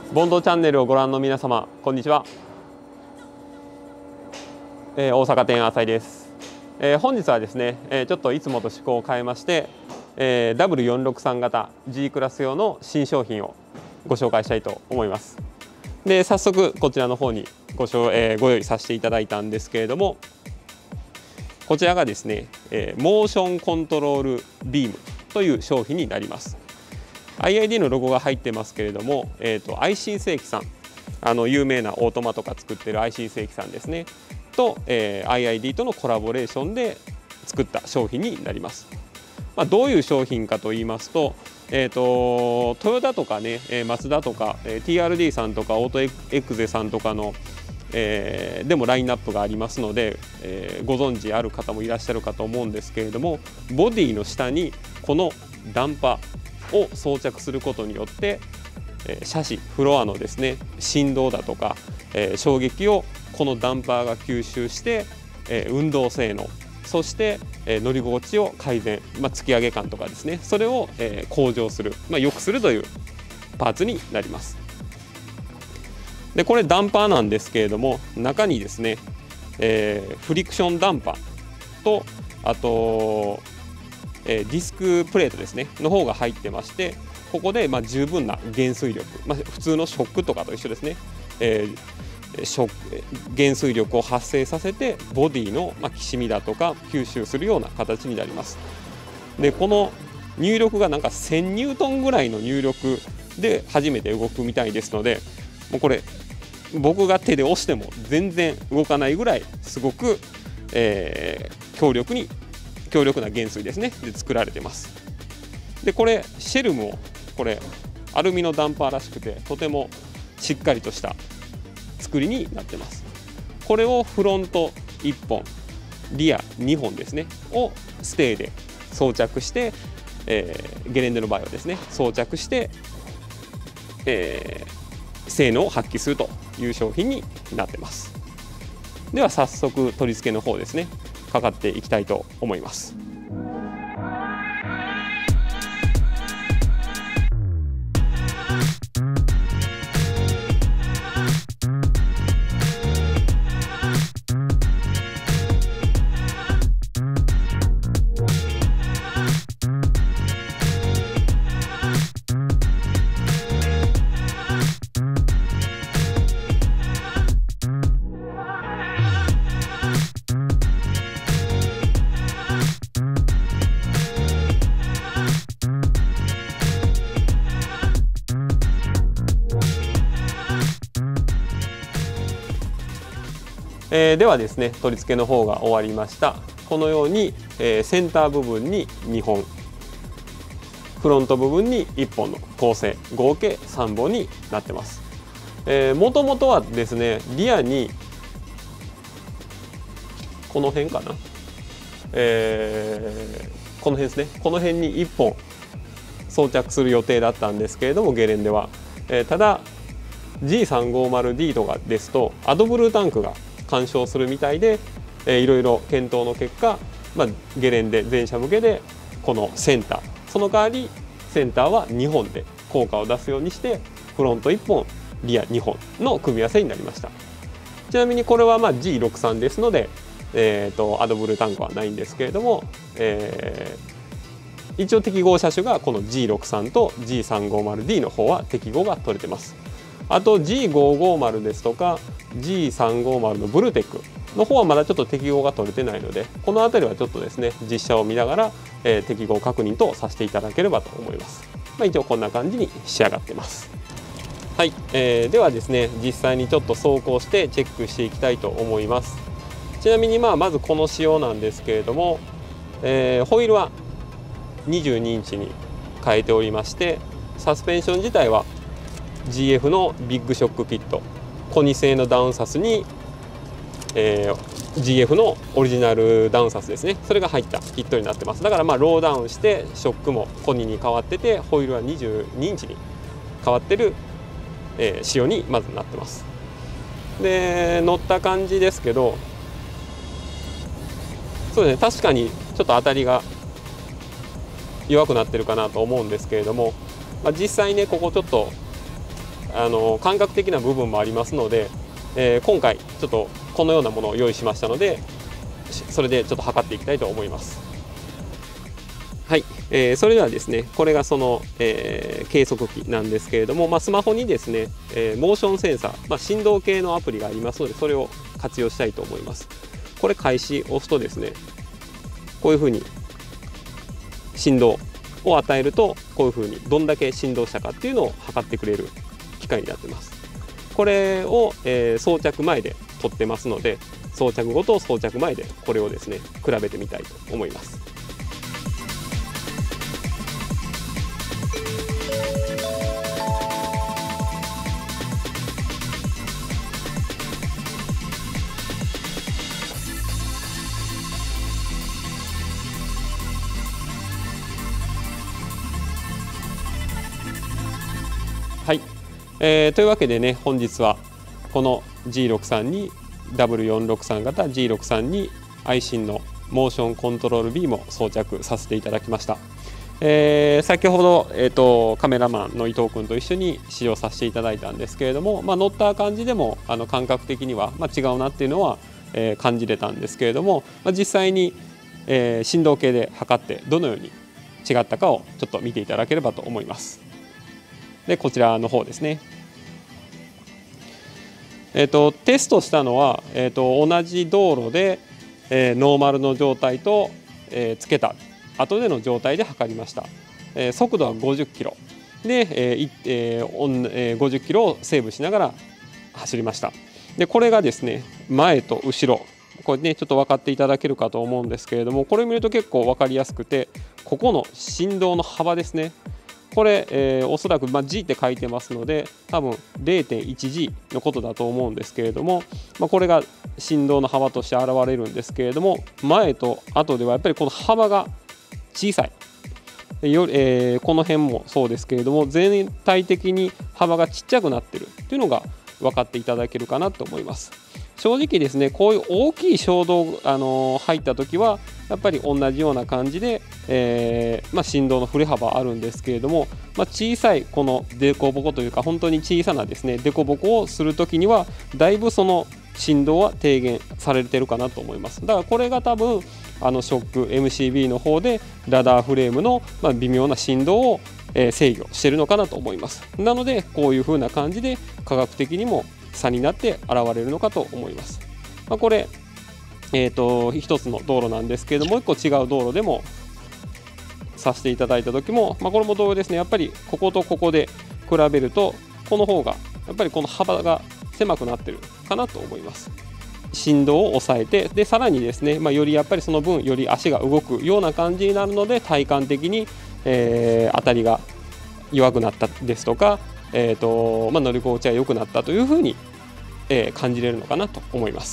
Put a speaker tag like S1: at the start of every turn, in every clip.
S1: ボンドチャンネルをご覧の皆様、こんにちは。大阪店浅井です。本日はですね、ちょっといつもと趣向を変えまして、W463 型 G クラス用の新商品をご紹介したいと思います。で、早速こちらの方にご用意させていただいたんですけれども、こちらがですね、モーションコントロールビームという商品になります。IID のロゴが入ってますけれども、IC 正規さん、有名なオートマとか作ってる IC 正規さんですねと、IID とのコラボレーションで作った商品になります。どういう商品かと言いますと、トヨタとかね、マツダとか、TRD さんとかオートエクゼさんとかの、でもラインナップがありますので、ご存知ある方もいらっしゃるかと思うんですけれども、ボディの下にこのダンパを装着することによって、シャシフロアのですね振動だとか、衝撃をこのダンパーが吸収して、運動性能、そして、乗り心地を改善、突き上げ感とかですね、それを、向上する、良くするというパーツになります。でこれダンパーなんですけれども、中にですね、フリクションダンパーと、あとディスクプレートですねの方が入ってまして、ここで十分な減衰力、普通のショックとかと一緒ですね、減衰力を発生させてボディのきしみだとか吸収するような形になります。でこの入力がなんか1000ニュートンぐらいの入力で初めて動くみたいですので、もうこれ僕が手で押しても全然動かないぐらいすごく、強力な減衰ですねで作られてます。でこれシェルムをこれアルミのダンパーらしくて、とてもしっかりとした作りになってます。これをフロント1本リア2本ですねをステイで装着して、ゲレンデの場合はですね装着して、性能を発揮するという商品になってます。では早速取り付けの方ですねかかっていきたいと思います。ではですね取り付けの方が終わりました。このように、センター部分に2本、フロント部分に1本の構成、合計3本になってます。もともとはですねリアにこの辺かな、この辺ですね、この辺に1本装着する予定だったんですけれども、ゲレンデは、ただ G350D とかですとアドブルータンクが干渉するみたいで、いろいろ検討の結果、ゲレンデ全車向けでこのセンター、その代わりセンターは2本で効果を出すようにして、フロント1本リア2本の組み合わせになりました。ちなみにこれはG63 ですので、アドブルータンクはないんですけれども、一応適合車種がこの G63 と G350D の方は適合が取れてます。あと G550 ですとか G350 のブルーテックの方はまだちょっと適合が取れてないので、この辺りはちょっとですね実車を見ながら、適合確認とさせていただければと思います。一応こんな感じに仕上がってます。はい、ではですね実際にちょっと走行してチェックしていきたいと思います。ちなみにまずこの仕様なんですけれども、ホイールは22インチに変えておりまして、サスペンション自体は GF のビッグショックキット、コニ製のダウンサスに、GF のオリジナルダウンサスですね、それが入ったキットになってます。だからローダウンしてショックもコニに変わってて、ホイールは22インチに変わってる、仕様にまずなってます。で乗った感じですけど、そうですね、確かにちょっと当たりが弱くなってるかなと思うんですけれども、実際ねここちょっと感覚的な部分もありますので、今回ちょっとこのようなものを用意しましたので、それでちょっと測っていきたいと思います。はい、それではですね、これがその、計測器なんですけれども、スマホにですね、モーションセンサー、振動系のアプリがありますので、それを活用したいと思います。これ開始押すとですね、こういうふうに振動を与えると、こういうふうにどんだけ振動したかっていうのを測ってくれる機械になってます。これを、装着前で撮ってますので、装着後と装着前でこれをですね比べてみたいと思います。はい、というわけでね、本日はこの G63 に W463 型 G63 にアイシンのモーションコントロールビームを装着させていただきました。先ほど、カメラマンの伊藤君と一緒に試乗させていただいたんですけれども、乗った感じでも感覚的には、違うなっていうのは、感じれたんですけれども、実際に、振動計で測ってどのように違ったかをちょっと見ていただければと思います。でこちらの方ですね、テストしたのは、同じ道路で、ノーマルの状態と、つけた後での状態で測りました。速度は50キロで、50キロをセーブしながら走りました。でこれがですね、前と後ろ、これねちょっと分かっていただけるかと思うんですけれども、これ見ると結構分かりやすくて、ここの振動の幅ですね、これ、おそらく、G って書いてますので、多分 0.1G のことだと思うんですけれども、これが振動の幅として現れるんですけれども、前と後ではやっぱりこの幅が小さい。この辺もそうですけれども、全体的に幅がちっちゃくなってるっていうのが分かっていただけるかなと思います。正直ですね、こういう大きい衝動、入った時はやっぱり同じような感じで、振動の振れ幅あるんですけれども、小さいこの凸凹というか、本当に小さなですね凸凹をする時にはだいぶその振動は低減されてるかなと思います。だからこれが多分ショック MCB の方でラダーフレームの微妙な振動を制御してるのかなと思います。なのでこういう風な感じで科学的にも差になって現れるのかと思います。これ一つの道路なんですけれども、もう一個違う道路でもさせていただいた時も、これも同様ですね。やっぱりこことここで比べるとこの方がやっぱりこの幅が狭くなってるかなと思います。振動を抑えて、でさらにですね、よりやっぱりその分より足が動くような感じになるので、体感的に、当たりが弱くなったですとか、乗り心地が良くなったというふうに、感じれるのかなと思います。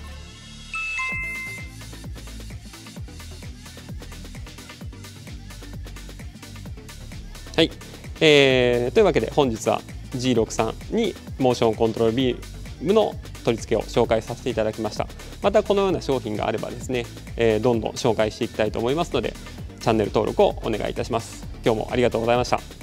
S1: はい、というわけで本日は G63 にモーションコントロールビームの取り付けを紹介させていただきました。またこのような商品があればですね、どんどん紹介していきたいと思いますので、チャンネル登録をお願いいたします。今日もありがとうございました。